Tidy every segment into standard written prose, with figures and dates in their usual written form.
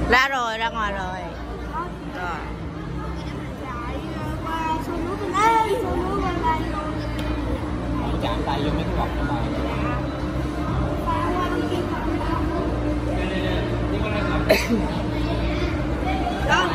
Ra rồi, ra ngoài rồi. Rồi. Chạm tay vô mấy cái bọc đó mà. Đó.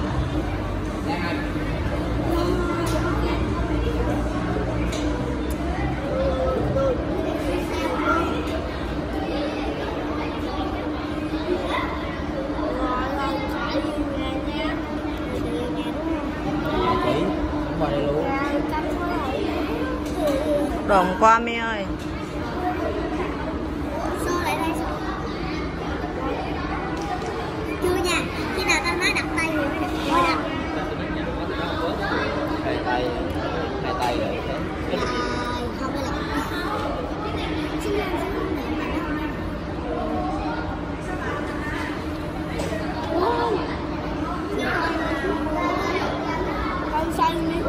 Đồn qua mi ơi. Chưa nha, khi nào tao nói đặt tay rồi mới đặt. Hai tay rồi. Không phải là con xanh đi.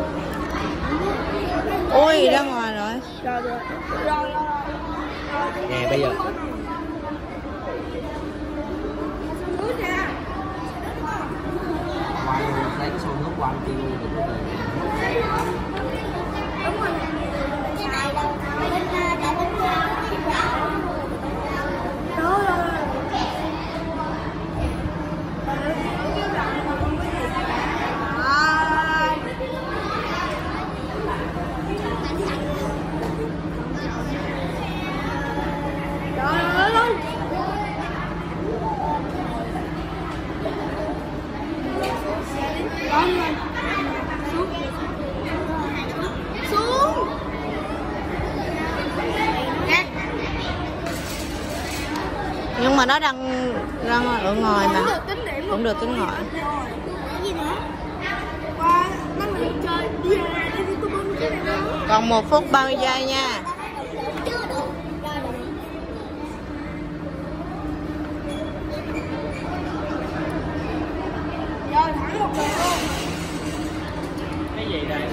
Ui, ra ngoài rồi. Rồi. Nè bây giờ quay lấy cái xô nước quanh kia luôn được rồi. Đúng rồi. Cái này đâu Nhưng mà nó đang ở ngoài mà. Cũng được tính ngoài. Còn 1 phút 30 giây nha. Rồi thẳng một đường luôn. Cái gì đây?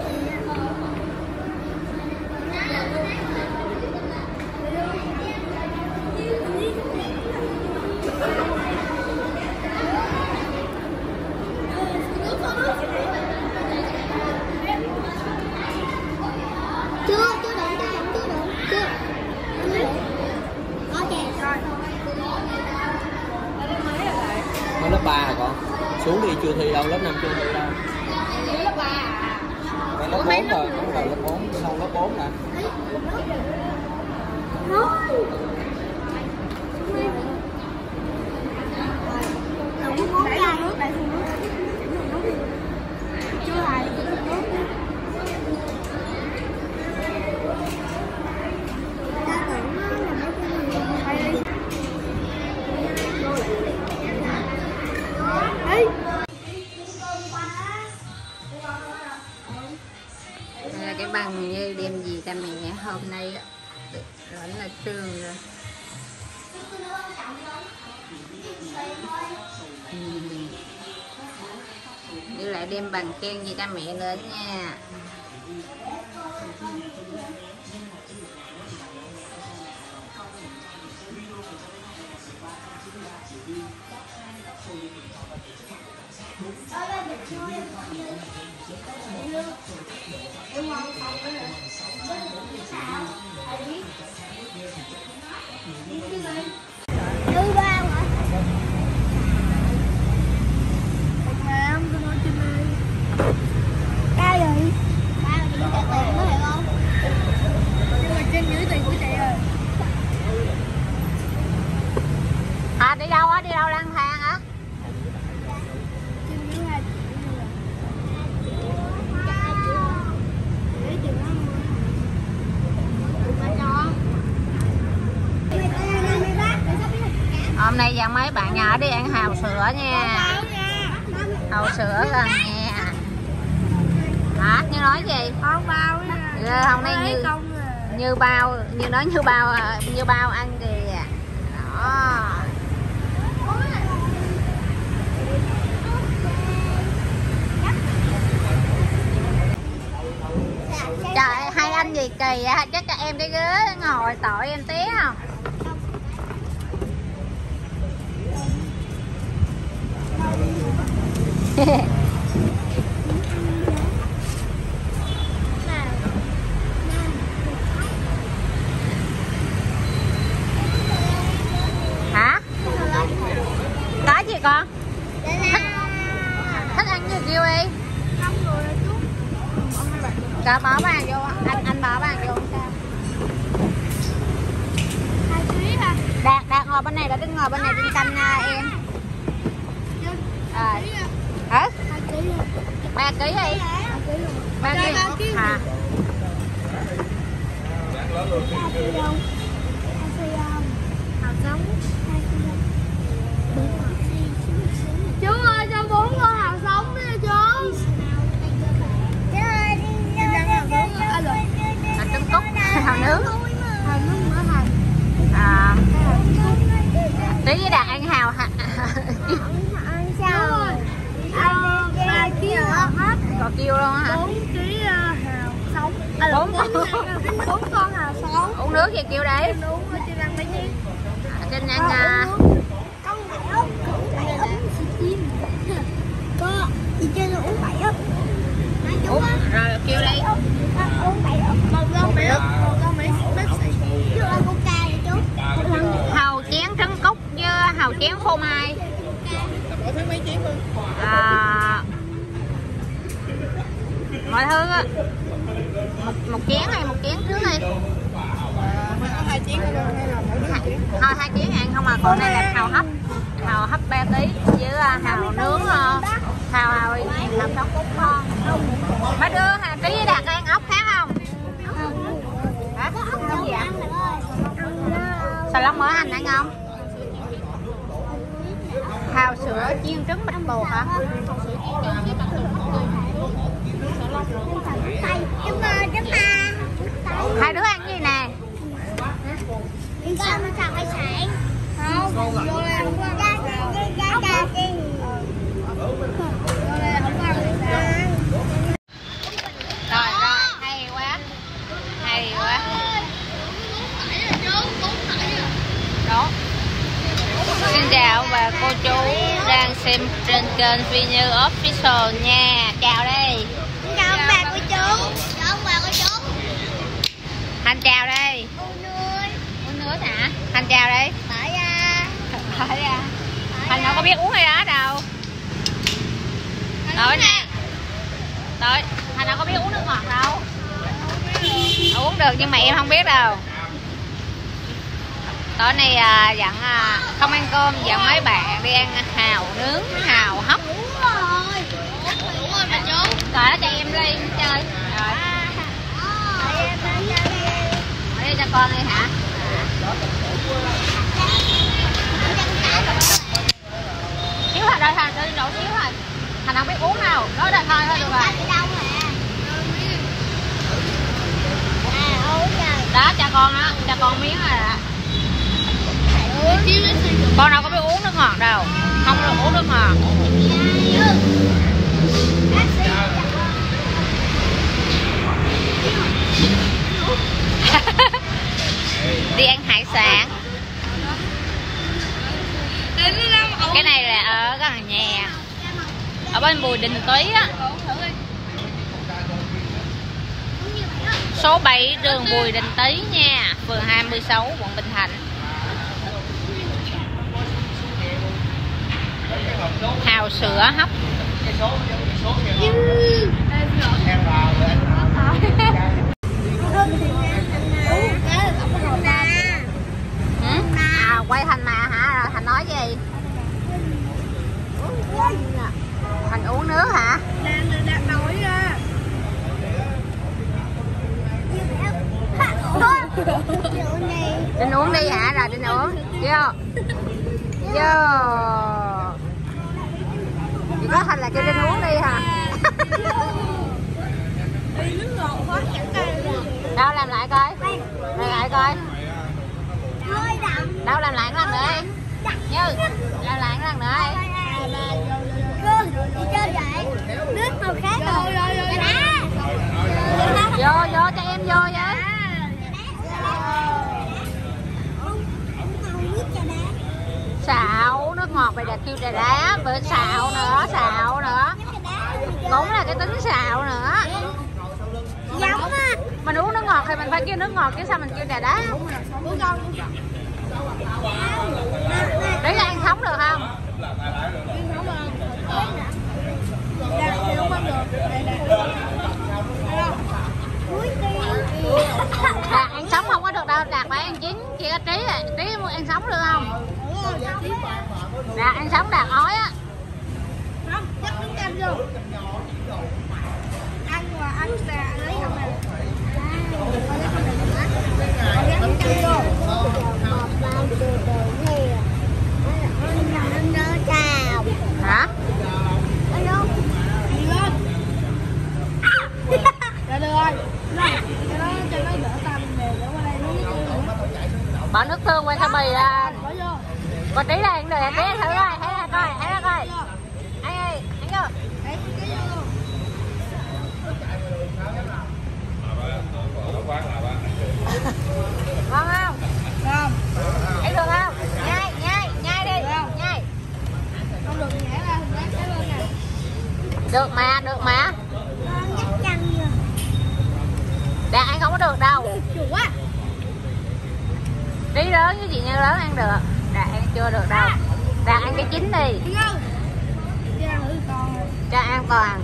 Mới lớp 3 hả con? Xuống đi chưa thi đâu, lớp 5 chưa thi đâu. Lớp 3 à? Lớp 4 rồi, đúng rồi, lớp 4, xong lớp 4 nè. Đây là cái bằng như đem gì ta mẹ hôm nay vẫn là trường rồi. Đưa lại đem bằng khen gì ta mẹ lên nha. Thứ ba hả? Cao rồi. Cao thì trả tiền đó phải không? Nhưng mà trên dưới tiền của chị rồi. À đi đâu á? Đi đâu lang thang hả? Trên dưới 2 Hôm nay dặn mấy bạn nhỏ đi ăn hàu sữa nha. Hàu sữa gần nha. Hả? Như nói gì? con bao Hôm nay như bao, như nói như bao ăn kìa. Đó. Trời, hai anh gì kỳ á, chắc các em cái ghế ngồi tội em tí không? Hả? Có gì con? Thích ăn gì kêu đi. Cả bỏ bàn vô, anh bỏ bàn vô sao? Đạt ngồi bên này, đã đứng ngồi bên này trên canh em. Hả? 3 kg đi. 3 kg hả? Chú ơi cho 4 con hào sống đi chú. Trứng cút, hào nướng. Hào nướng mỡ hành. Tí với Đạt ăn hào hả? Ăn sao? Ăn 3 kg hết. Còn kêu luôn hả? 4 kg hào sống. 4 con hào sống. Uống nước gì kêu đấy? Uống ở trên ăn mấy chiếc. Trên ăn con bảy ốc, chim. Có đi trên nó uống 7 ốc. uống rồi kêu đây. Uống 7 ốc. Một lon 7 ốc. Một lon mấy bác sĩ. Chú ăn coca vậy chú. Hàu chén trứng cút với hàu chén phô mai. Mọi thứ á. Một chén này, một chén trước đi. Hai chén hay là Thôi 2 chén ăn không mà, còn này là hàu hấp 3 kg với hàu nướng hàu sống cút ngon. Mấy đứa Trí với Đạt ăn ốc khác không? Hả? Ốc gì ạ? Xà lông mỡ hành ăn không? Hàu sữa chiên trứng bắt buộc hả? Hai đứa ăn gì nè? Sao nó chặt hải sản? Không, vô đây không có ăn. Vô đây không có ăn. Rồi, hay quá. Đó. Xin chào và cô chú đang xem trên kênh Phi Như Official nha. Chào đây. Chào ông bà cô chú. Chào ông bà cô chú. Hành chào đây. Uống nước hả? Hành chào đây. Thở ra. Hành đâu có biết uống hay đó đâu. Tới nè. Tới. Hành đâu có biết uống nước ngọt đâu. Uống được nhưng mà em không biết đâu. Tối nay dặn không ăn cơm, dặn mấy bạn đi ăn hàu nướng, hàu hấp. Đúng rồi bà chú. Rồi đó cho em đi chơi. Rồi. Ở đây cho con đi hả? Xíu thôi, đợi Thành đi đổ xíu thôi. Thành không biết uống đâu, nói đây thôi được rồi. Đó cho con đó, cho con miếng rồi ạ. Con đâu có biết uống nước ngọt đâu, không được uống nước ngọt. Đi ăn hải sản. Cái này là ở gần nhà, ở bên Bùi Đình Tý á, số 7 đường Bùi Đình Tý nha, phường 26 quận Bình Thạnh. Hàu sữa hấp. Quay Thành mà hả? Rồi Thành nói gì? Thành uống nước hả? Đinh uống đi hả? Rồi Đinh uống. Vô. Chỉ có Thành là kêu Đinh uống đi hả? Đâu làm lại coi. Làm lại coi. Đâu làm lại cái lần nữa đi. Như làm lại cái lần nữa đi. Đi chơi vậy. Nước màu khác rồi. Vô cho em vô với. Xạo nước ngọt vậy là kêu trà đá, với xạo nữa. Cũng là cái tính xạo nữa. Giống á. Mình uống nước ngọt thì mình phải kêu nước ngọt chứ sao mình kêu trà đá. Đấy là ăn sống được không? Đạt ăn sống không có được đâu, Đạt phải ăn chín. Chị có Trí muốn ăn sống được không? Đạt ăn sống Đạt ói á. Không, chắc miếng canh vô. Ăn mà ăn là lấy không nè. Miếng canh vô. Hả? Dạ được rồi. Cho nó đỡ tầm để qua đây nó Bỏ nước tương qua bì ra. bỏ vô. Còn Trí là ăn được, Trí thử coi, thấy ra coi. Ăn vô. Đấy, cái vô luôn. Ngon không? Không. Ăn được không? Nhai đi. Nhai. Không được nhảy ra hình dáng cái lên nè. Được mà. Con nhắc chân rồi. Đạt ăn không có được đâu. Chủ quá. Trí lớn với chị Như lớn ăn được. Đạt ăn chưa được đâu. Đạt ăn cái chín đi. Đi không? Đi ăn thử con rồi. Cho an toàn.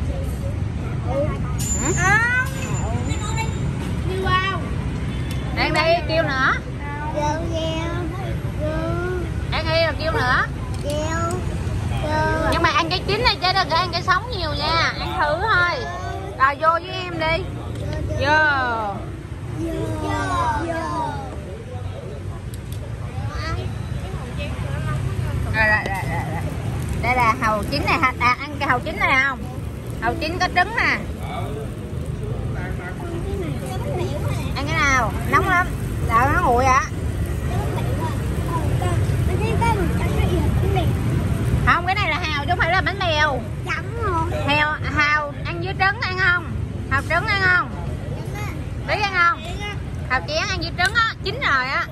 Đi vào. Đang đây kêu nữa. Ăn đi rồi kêu nữa. Nhưng mà ăn cái chín này chứ đừng có ăn cái sống nhiều nha. Ăn thử thôi. Rồi vô với em đi. Vô. Rồi. Đây là hàu chín này. Đạt ăn cái hàu chín này không? Hàu chín có trứng nè. Ăn cái nào? Nóng lắm. Đạo nó nguội ạ. Không, cái này là hàu chứ không phải là bánh bèo. Hàu ăn với trứng ăn không? Hàu trứng ăn không? Biết ăn không? Hàu chén ăn với trứng á, chín rồi á.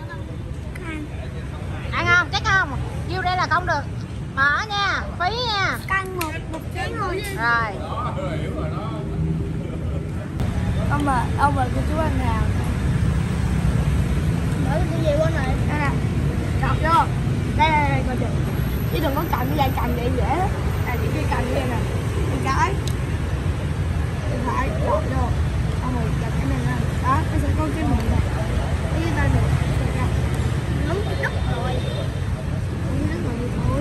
Ăn không? Chắc không? Vô đây là không được. Mở nha, phí nha. Canh một chén thôi. Rồi. Ông mời cô chú ăn nào. Mở cái gì qua này. Đây nè. Đọc vô. Đây coi chừng. Chứ đừng có cầm cái dây cầm vậy dễ lắm. Chị kia cầm như vậy nè. Một cái. Điện thoại đọc vô. Ông mời cầm cái này nè. Đó, nó sẽ có cái miệng này. Cái tay này. Nóng đất rồi. Nóng đất rồi thôi.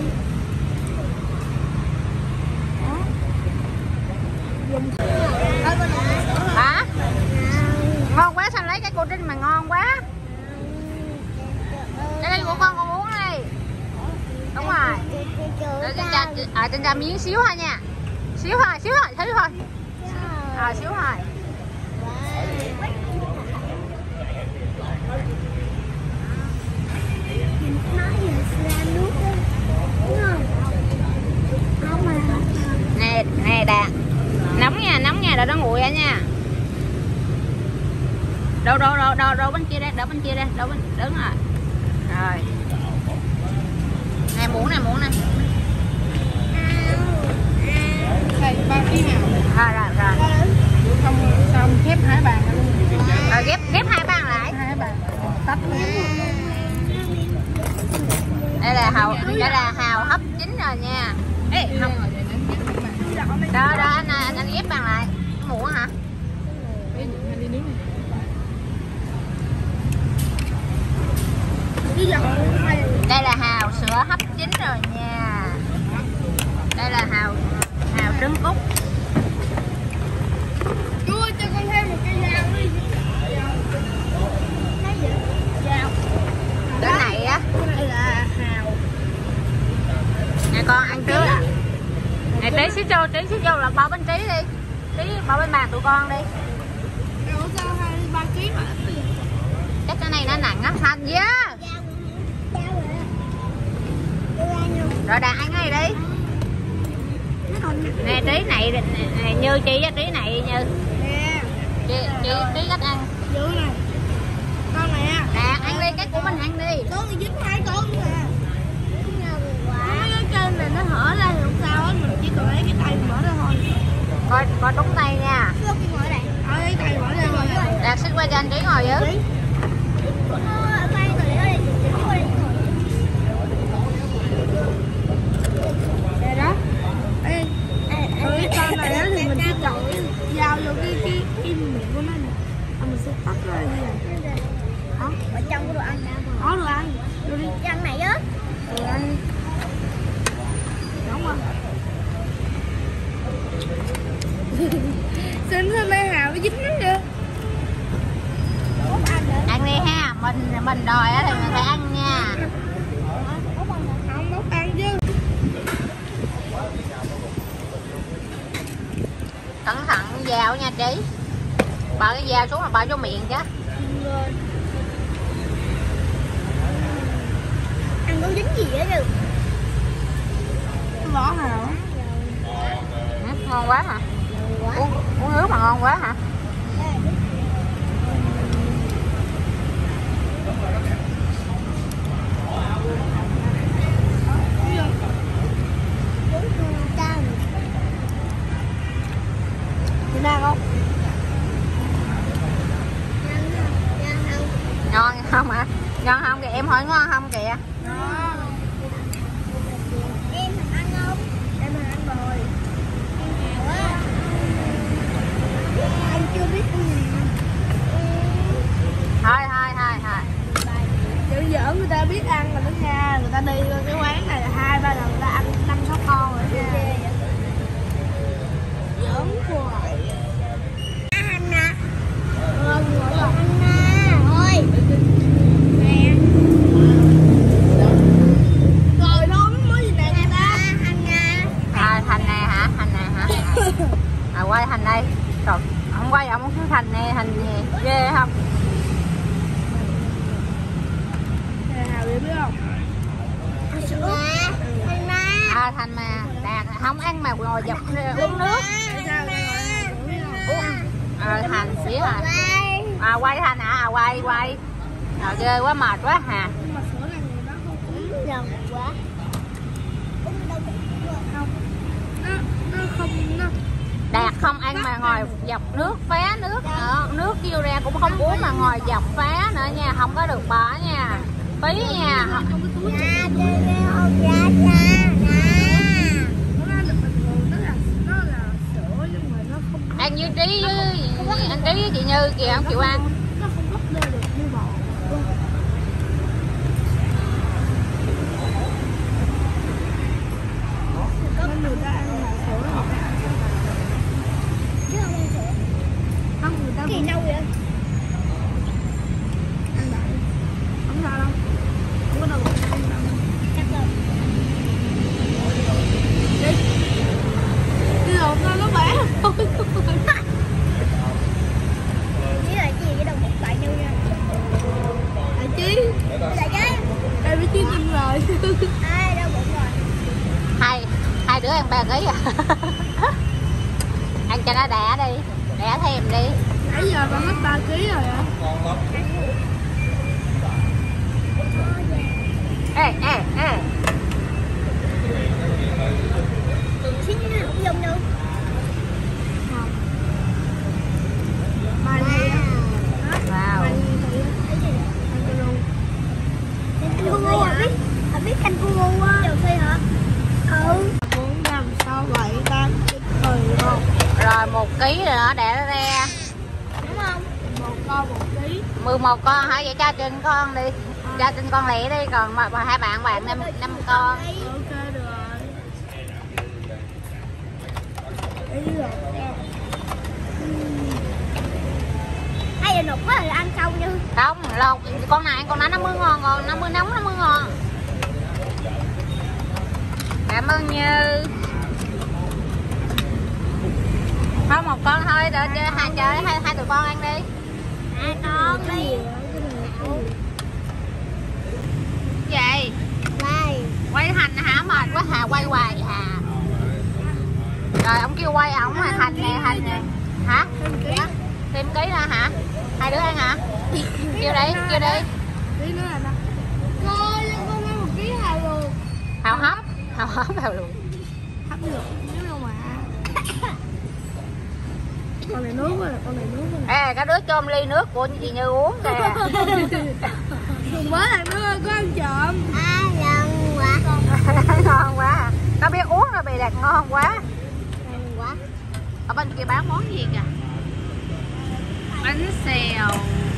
Đó. Dùng. Hả? Ngon quá, sao lấy cái cô Trinh mà ngon quá. Cái đây của con uống đi. Đúng rồi. Trên ra miếng xíu thôi nha. Xíu thôi, thấy thôi. Xíu thôi. Nè Đạt. Nóng nha, đợi nó nguội ra nha. Đâu bên kia đây, đứng rồi. Rồi. Nè muỗng nè. Đây, 3 kg nào. Rồi. Xong khép 2 bàn luôn. Rồi ghép 2 bàn lại. 2 bàn. Tách. Đây là hàu hấp chín rồi nha. Ê, không. Đó anh ghép bàn lại. Muỗng hả? Đây là hàu sữa hấp chín rồi nha. Đây là hàu trứng cút. Chú ơi, cho con thêm một cây dao đi. Dao. Cái này á. Cái này là hàu. Nè con ăn trước à. Nè Trí xíu cho là bao bên Trí đi. Trí bao bên bàn tụi con đi. Ủa sao 2-3 kg mà ít gì? Chắc cái này nó nặng á. Thành dá. Rồi Đạt ăn cái này đi. Nè Trí này Như chị á, Trí này Như. Nè. Chị Trí cách ăn. Dữ này. Con này á. Đạt ăn đi, cái của mình ăn đi. Con thì dính 2 con nè. Quá. Coi đúng tay nha. Đạt xích qua cho anh Trí ngồi với. Đây đó. Ê, cái con này á thì mình chỉ chọn dao vô cái miệng của nó nè. Mình sẽ tắt ra như vậy. Đó. Ở trong có đồ ăn nào không? Có đồ ăn. Đưa đi. Ăn này á. Đồ ăn. Đúng không? Xin sao mấy Hào nó dính lắm vậy? Ăn đi ha, mình đòi á thì mình phải ăn nha. Không bốc ăn chứ. Cẩn thận dao nha Trí. Bỏ cái dao xuống là bỏ vô miệng chứ. Ăn có dính gì á được. Bỏ Hào. Ngon quá hả? Uống nước mà ngon quá hả? Chị nào không? Ngon không hả? Ngon không kìa, em hỏi ngon không kìa? Em ăn không? Em ăn rồi. Anh chưa biết Thôi. Giỡn giỡn người ta biết ăn rồi đó nha. Người ta đi cái quán này là 2-3 lần người ta ăn 5-6 con rồi đó nha. Giỡn hoài. Anna. Ngồi rồi. Anna. Thôi. Nè. Rồi thôi mới gì nè người ta. Anna. Thành này hả? Quay Thành đây. Trời, không quay ông cứ Thành này, Thành gì ghê không? Hào biết không? Anna. Thành mà Đạt không ăn mà ngồi dọc uống nước. Thành xíu à. Quay Thành hả? Quay. Rồi ghê quá, mệt quá hả? Nhưng mà sữa này nó không Giòn quá. nó không nó Đạt không ăn mà ngồi dọc nước phá nước. Nước kêu ra cũng không uống mà ngồi dọc phá nữa nha, không có được bỏ nha. Phí nha. không có túi Ra chữ. ra ra. Nó ra được bình thường, nó là sữa nhưng mà nó không Ăn như Trí với anh Trí với chị Như kìa không chịu ăn. nó không bốc lên được như bò. Nên người ta ăn là sữa người ta ăn Chứ không ăn sữa. không người ta Gì vẫn đâu vậy? ăn đại không sao đâu, không có đâu ăn đâu. Chắc rồi. Đi lột ra nó bẻ thôi. Chỉ là gì cái đồng một lại nhau nha. Đại Chí Là chứ. em biết tiếng Anh rồi. Ai đâu bụng rồi. Hai đứa ăn 3 ký à. Ăn cho nó đẻ đi, đẻ thêm đi. Nãy giờ con mất 3 kg rồi ạ. Ê. Xíu nữa không dùng đâu. Không. Bài gì á? Wow. Bài gì thì Cái gì vậy? ăn cho luôn. Canh cu ngu hả? Biết canh cu ngu á. Châu Phi hả? 4, 5, 6, 7, 8, 9, 10, 11. Rồi 1 ký rồi nó đẻ nó ra. Đúng không? 1 con 1 kg. 11 con hả? Vậy cho Trinh con đi. Cho Trinh con lẻ đi, còn hai bạn 5 con. Ok được rồi. Ý rồi. Hay là nộp quá rồi ăn xong như. Không, lột con này con đó nó mới ngon, còn nó mới nóng nó mới ngon. Cảm ơn Như. Thôi 1 con thôi, để hai tụi con ăn đi. 2 con đi. Vậy Đây. quay Thành hả? Mệt quá Hà, quay hoài Hà. Rồi ông kêu quay ổng mà Thành nè hả? Thêm ký nữa hả? Hai đứa ăn hả? Kêu đi. Tí nữa là đâu? Coi con ăn 1 kg Hào luôn. Hào hấp vào luôn. Hấp được nếu đâu mà. Con này nước rồi, con này nước rồi. Ê, cái đứa chôm ly nước của chị Như uống kìa. Mới là nó có ăn trộm. Ngon quá. Ngon quá. Tao biết uống rồi bị đạt ngon quá. Ngon quá. Ở bên kia bán món gì kìa? Bánh xèo,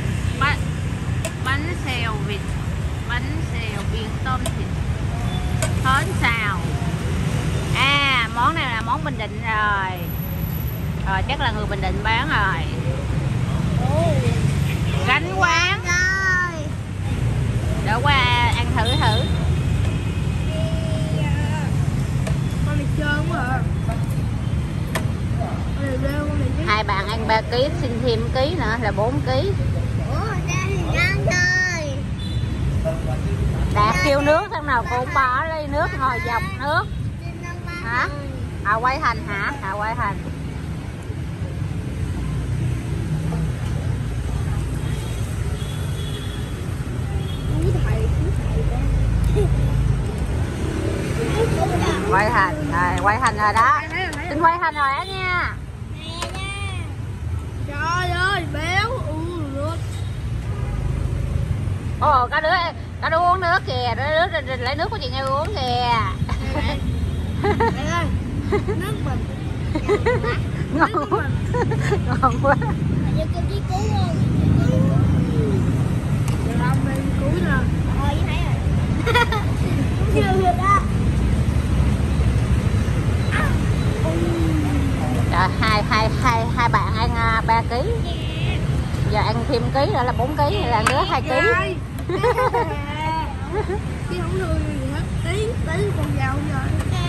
bánh xèo vịt, bánh xèo biển tôm thịt, hến xào. À, món này là món Bình Định rồi. Rồi chắc là người Bình Định bán rồi. Gánh quán. Rồi. Để qua ăn thử thử. Con này trơn quá à. Con này rêu, con này chứ. Hai bạn ăn 3 kg, xin thêm ký nữa là 4 kg. Ủa, ra thì ngon thôi. Đạt kêu nước xong nào cô cũng bỏ ly nước ngồi dọc nước. Hả? À quay thành hả? À quay thành. Quay thành rồi, quay thành rồi đó. Xin quay thành rồi đó nha. Trời ơi, béo. Ồ, có đứa uống nước kìa, đứa lấy nước của chị Như uống kìa. Mẹ ơi, nước mình. Ngon quá. Ngon quá. Giờ kêu đi cứu không? Giờ ông đi cứu nè. Thôi, với thấy rồi. Chưa được đó. Trời, hai bạn ăn 3 kg. Giờ ăn thêm ký nữa là 4 kg, là đứa 2 kg. Chứ không đưa gì hết. Tí con dao rồi.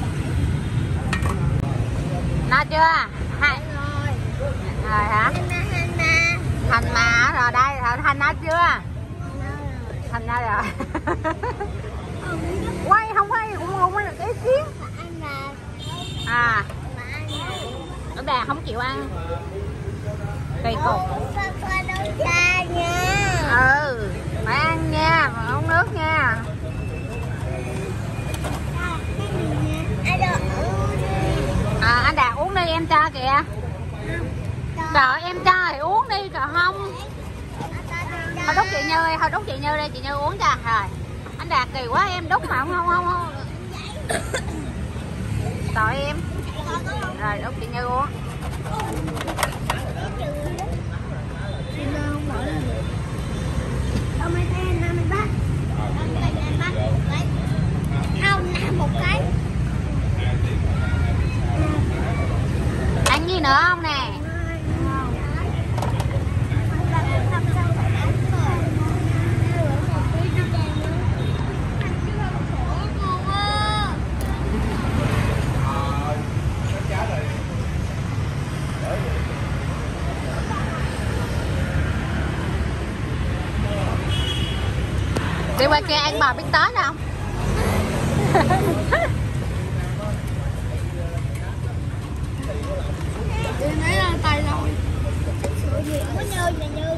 No chưa? Hai Rồi. rồi hả? Thành mà rồi đây, rồi Thành no chưa? Thành no rồi. Quay không quay cũng là cái xíu. À. Ở đà không chịu ăn. Kỳ cục. Ừ, phải ăn nha, phải uống nước nha. À, anh Đạt uống đi em cho kìa. Trời em cho thì uống đi trời không. Thôi đút chị Như đi, thôi đút chị Như đi, chị Như uống cho. Rồi. Anh Đạt kỳ quá em đút mà không. Tội em. Rồi đút chị Như uống. Ăn gì nữa không nè? Đi qua kia ăn bò bít tết không? Đi lấy ra tay rồi. Có nhơ nhà Như.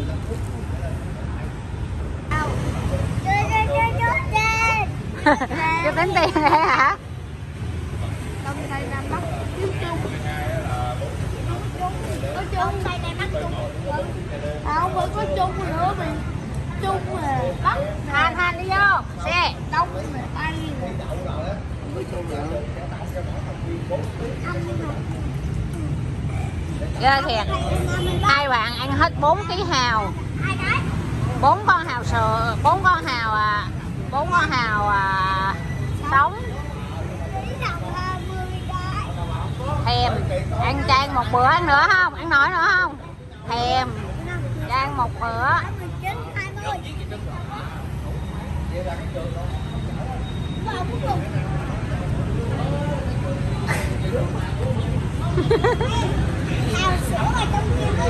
Cho tính tiền này hả? Đông tay Nam Bắc. Có chung. Tay này mắc chung. Không phải có chung nữa vì chung là Bắc. Hành đi vô. Xe. Đông là Tây. Ghê thiệt. Hai bạn ăn hết 4 kg hào. 4 con hào sữa, 4 con hào sống. Thèm. Ăn chan một bữa ăn nữa không? Ăn nổi nữa không? Thèm. Chan một bữa. Hào sữa ở trong kia